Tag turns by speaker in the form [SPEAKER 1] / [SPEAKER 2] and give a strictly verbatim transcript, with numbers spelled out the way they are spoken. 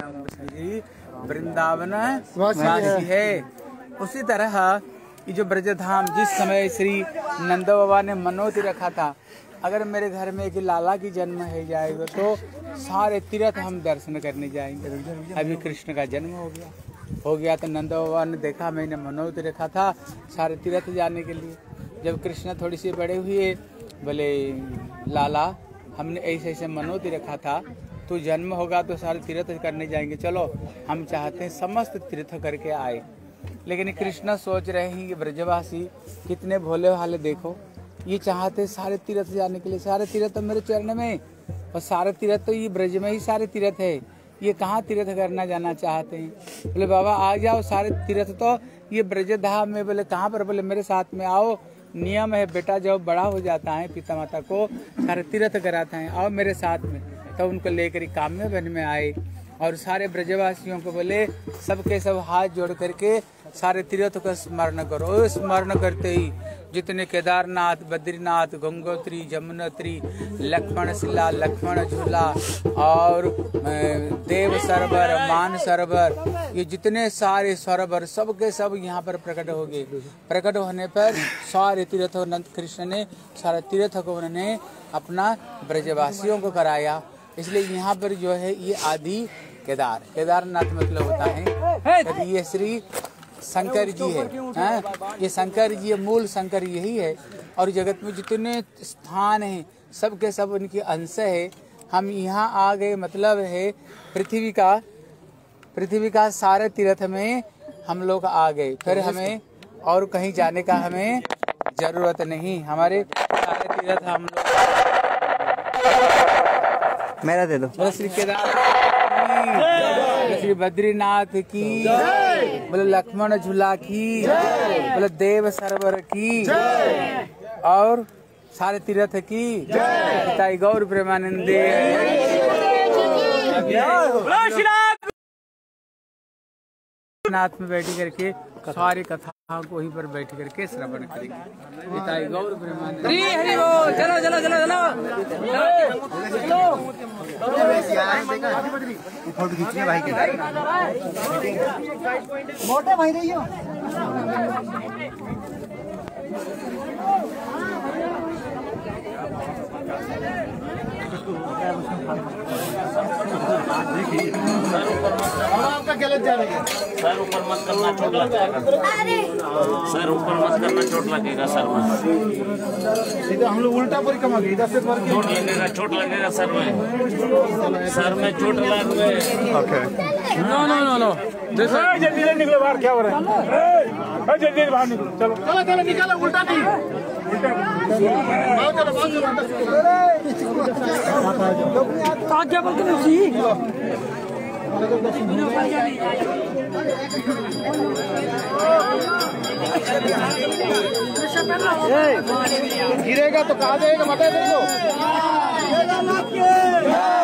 [SPEAKER 1] राम श्री वृंदावन वासी है। उसी तरह ये जो ब्रजधाम जिस समय श्री नंद बाबा ने मनोती रखा था, अगर मेरे घर में एक लाला की जन्म हो जाएगा तो सारे तीर्थ हम दर्शन करने जाएंगे। अभी कृष्ण का जन्म हो गया हो गया तो नंद बाबा ने देखा मैंने मनोती रखा था सारे तीर्थ जाने के लिए। जब कृष्ण थोड़ी सी बड़े हुए बोले लाला हमने ऐसे ऐसे मनोती रखा था, तो जन्म होगा तो सारे तीर्थ करने जाएंगे, चलो हम चाहते हैं समस्त तीर्थ करके आए। लेकिन कृष्ण सोच रहे हैं कि ब्रजवासी कितने भोले भाले, देखो ये चाहते सारे तीर्थ जाने के लिए, सारे तीर्थ तो मेरे चरण में, और सारे तीर्थ तो ये ब्रज में ही सारे तीर्थ है, ये कहाँ तीर्थ करना जाना चाहते हैं। बोले बाबा आ जाओ, सारे तीर्थ तो ये ब्रजधाम में। बोले कहाँ पर? बोले मेरे साथ में आओ, नियम है बेटा जब बड़ा हो जाता है पिता माता को सारे तीर्थ कराते हैं, आओ मेरे साथ में। तो उनको लेकर काम्य वन में आए और सारे ब्रजवासियों को बोले सबके सब हाथ जोड़ करके सारे तीर्थ का स्मरण करो। स्मरण करते ही जितने केदारनाथ, बद्रीनाथ, गंगोत्री, जमुनोत्री, लक्ष्मण शिला, लक्ष्मण झूला और देव सरोवर, मान सरोवर, ये जितने सारे सरोवर सबके सब यहाँ पर प्रकट हो गए। प्रकट होने पर सारे तीर्थों नंद कृष्ण ने सारे तीर्थ को उन्होंने अपना ब्रजवासियों को कराया। इसलिए यहाँ पर जो है ये आदि केदार, केदारनाथ मतलब होता है ये श्री शंकर जी है, है? ये शंकर जी है, मूल शंकर यही है। और जगत में जितने स्थान हैं सबके सब उनके अंश है। हम यहाँ आ गए मतलब है पृथ्वी का पृथ्वी का सारे तीर्थ में हम लोग आ गए, फिर हमें और कहीं जाने का हमें जरूरत नहीं। हमारे सारे तीर्थ हम लोग
[SPEAKER 2] मेरा दे दो।
[SPEAKER 1] श्री केदार श्री बद्रीनाथ की, बोले लक्ष्मण झूला की, बोले देव सरोवर की और सारे तीर्थ की। पिता गौर प्रेमानंदे नाथ में बैठ करके सारी कथाओं को वहीं पर बैठ करके श्रवण करेंगे। पिता गौर प्रेमानंदे। चलो चलो चलो चलो
[SPEAKER 2] फोटो खींचने भाई के
[SPEAKER 3] मोटे भाई रही हो।
[SPEAKER 4] आपका गलत जा रही है सर, ऊपर मत करना चोट लगेगा सर, ऊपर मत करना चोट लगेगा सर में।
[SPEAKER 3] इधर हम लोग उल्टा परिक्रमा गए, इधर से
[SPEAKER 4] चोट लगेगा चोट लगेगा सर में, सर में चोट लग गए।
[SPEAKER 2] Okay
[SPEAKER 1] no no no no
[SPEAKER 3] देखो जल्दी जल्दी निकलो बाहर, क्या हो रहा है? जल्दी बाहर निकलो, चलो चलो चलो निकालो, उल्टा नहीं उल्टा
[SPEAKER 5] आज्ञा बोलते नहीं
[SPEAKER 3] गिरेगा तो कहा जाएगा, बता दो।